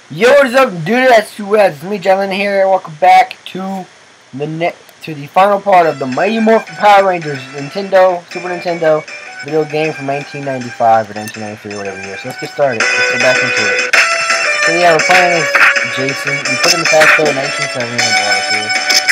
Yo, what is up, dude? That's two Reds. It's me, Jalen here. Welcome back to the final part of the Mighty Morphin Power Rangers Super Nintendo video game from 1995 or 1993 or whatever year. So let's get started. Let's go back into it. So yeah, we're playing as Jason. We put in the past code 1970 on the water too.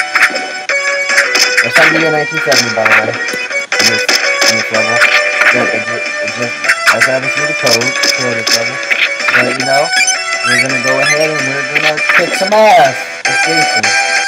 Or some year 1970, by the way. In this level. So it just as I haven't seen the code for this level. But you know. We're gonna go ahead and we're gonna kick some ass. It's Jason.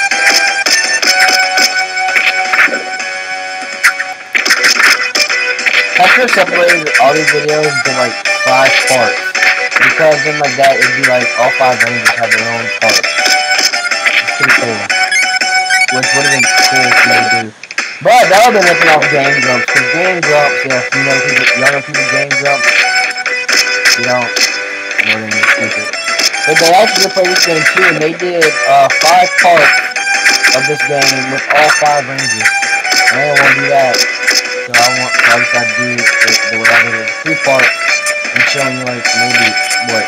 I should have separated all these videos into like 5 parts. Because then like that it'd be like all 5 rangers have their own parts. It's pretty cool. Which would have been cool for me to do. But that would have been ripping off Game Grumps. Because Game Grumps, if you know younger people Game Grumps, you don't know them, you're stupid. But they actually played this game too, and they did 5 parts of this game with all 5 rangers. And I didn't want to do that, so I decided to do the what I did is 3 parts and showing you like maybe what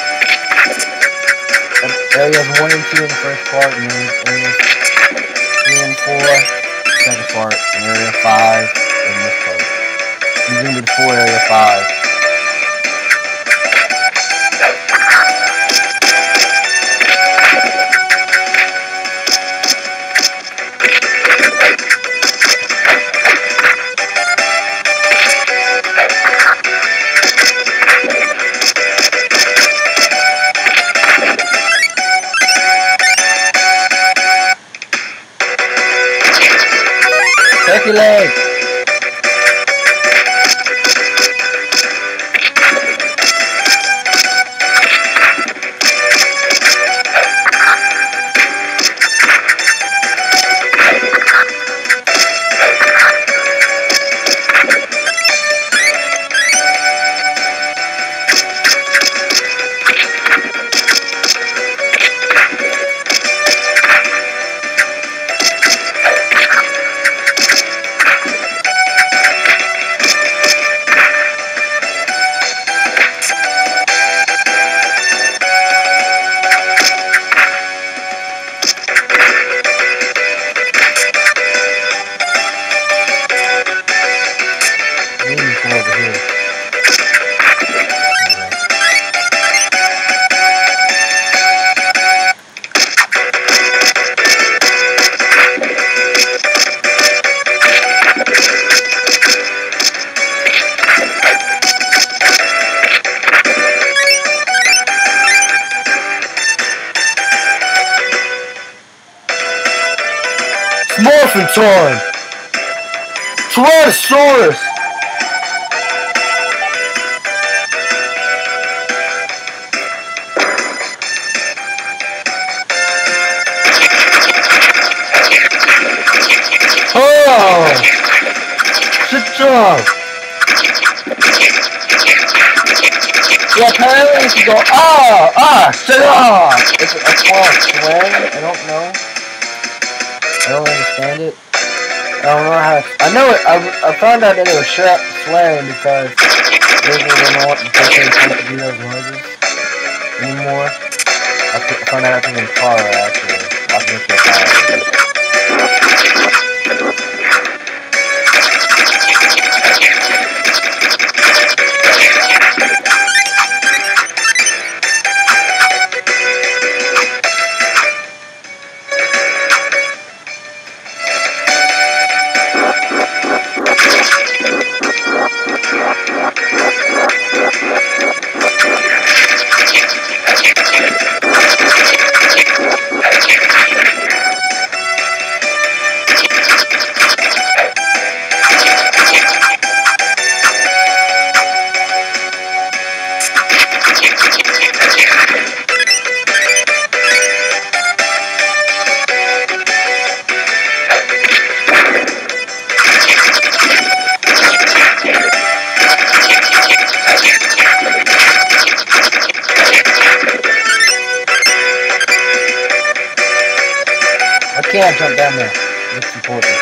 areas 1 and 2 in the first part, and then areas 3 and 4 second part, and area 5 in this part. These are gonna be the 4 area 5. Turkey leg! Morphin time! Tyrannosaurus! Oh! Sit down! Yeah, apparently if you go, sit down! Is it a swearing? I don't know. I don't understand it. I don't know how to, I know it, I found out that it was swearing because Disney didn't want the person to do those noises anymore. I found out after in Clara actually. I was going to Clara. I can't jump down there. It's important.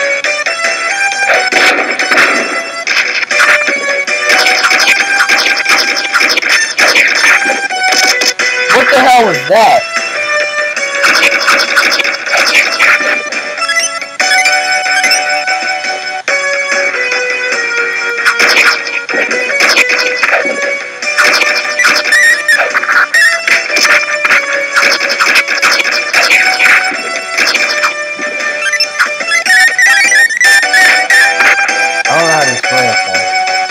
What the hell was that? I don't know how to destroy a fort.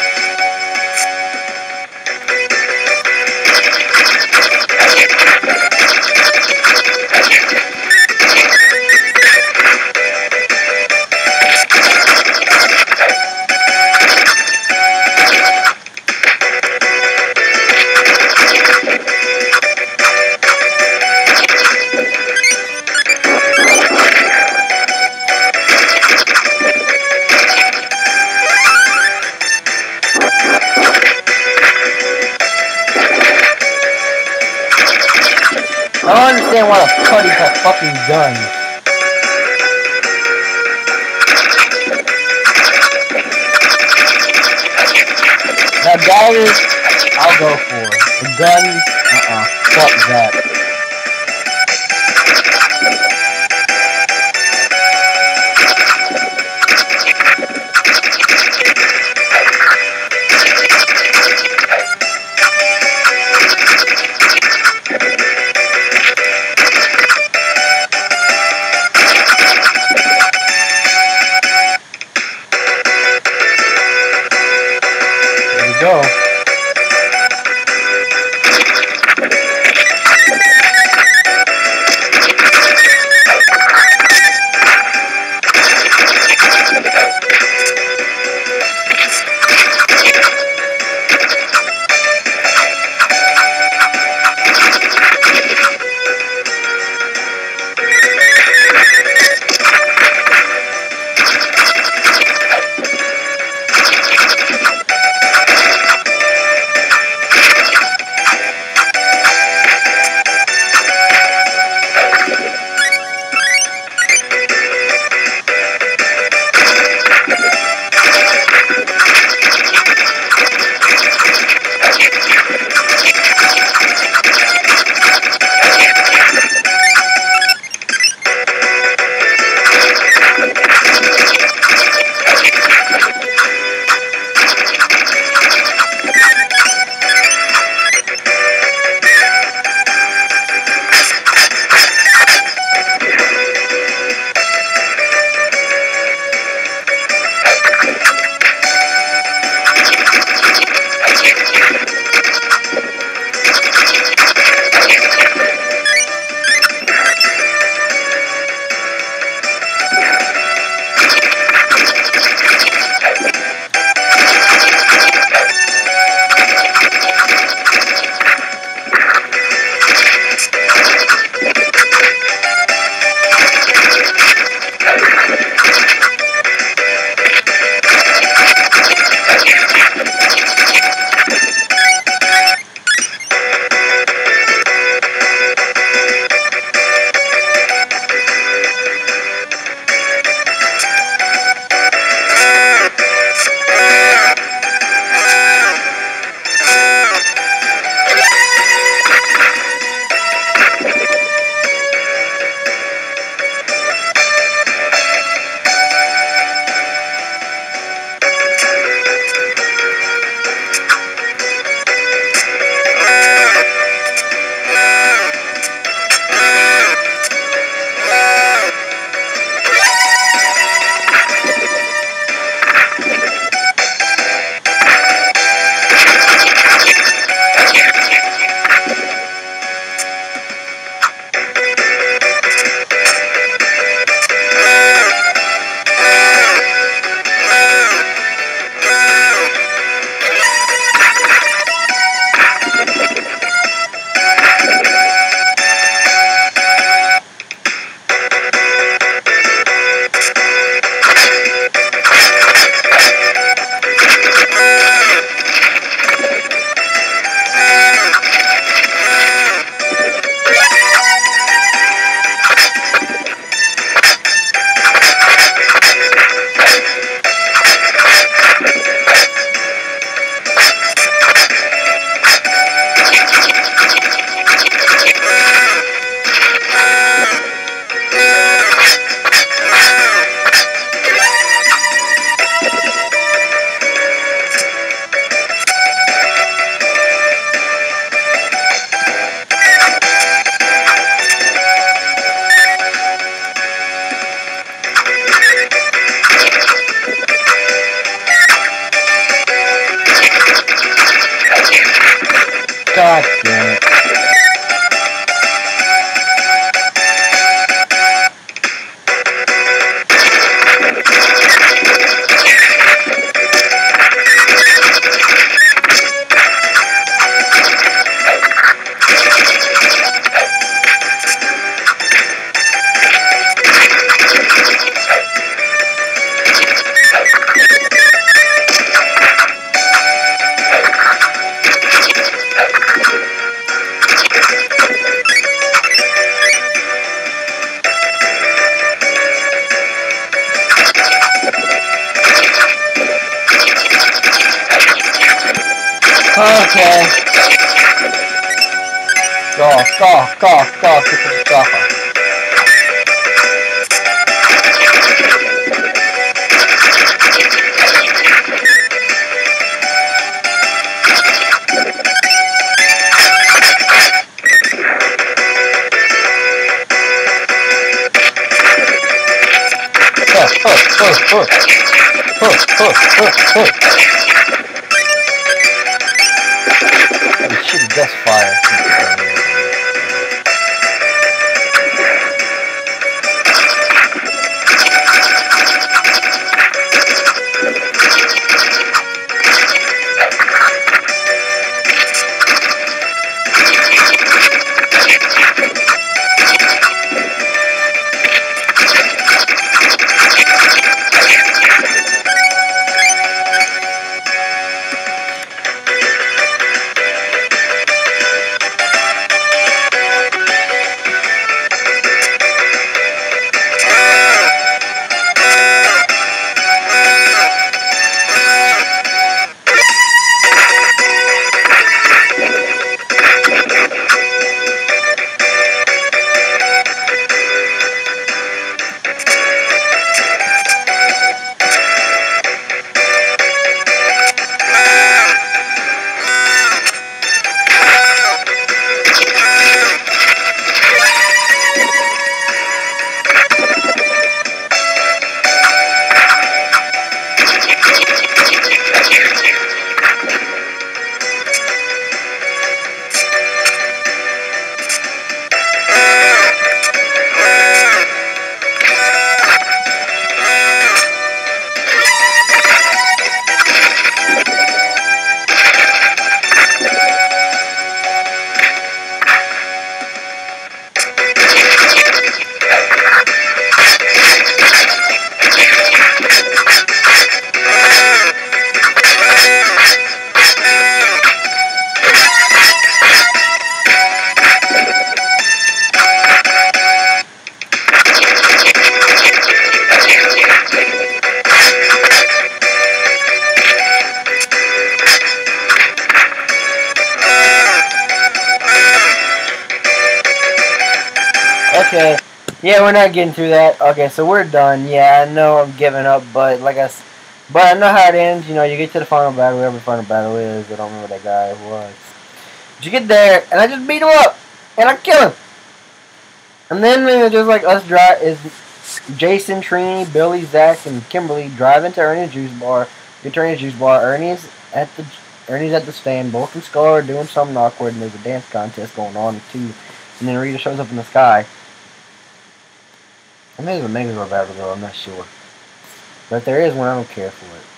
I don't understand why the putties have fucking guns. Now daggers, I'll go for. The guns, fuck that. There we go. Okay. Go, get the stuff on. Holy shit, he does fire. Okay, yeah, we're not getting through that. Okay, so we're done. Yeah, I know I'm giving up, but but I know how it ends. You know, you get to the final battle, whatever the final battle is. I don't remember what that guy was. But you get there, and I just beat him up, and I kill him. And then just like us drive is Jason, Trini, Billy, Zach, and Kimberly drive into Ernie's juice bar. Get to Ernie's juice bar. Ernie's at the stand. Both and Skull are doing something awkward, and there's a dance contest going on too. And then Rita shows up in the sky. I think there's a Megazord battle though, I'm not sure. But if there is one, I don't care for it.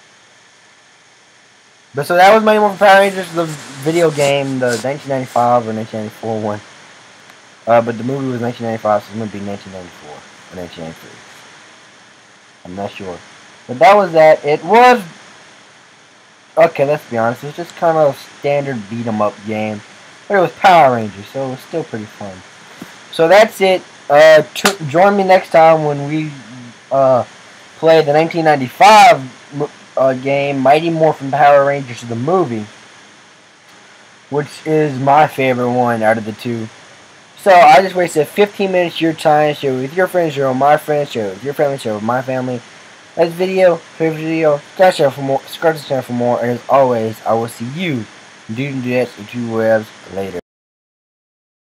But so that was Mighty Morphin Power Rangers, the video game, the 1995 or 1994 one. But the movie was 1995, so it's going to be 1994 or 1993. I'm not sure. But that was that. It was... Okay, let's be honest. It was just kind of a standard beat-em-up game. But it was Power Rangers, so it was still pretty fun. So that's it. Join me next time when we play the 1995 game, Mighty Morphin Power Rangers, the movie, which is my favorite one out of the two. So I just wasted 15 minutes of your time. Share it with your friends, share it with my friends, share it with your family, share it with my family. Like this video, favorite video, subscribe for more, subscribe to the channel for more, and as always, I will see you, dudes and dudettes, and two webs later.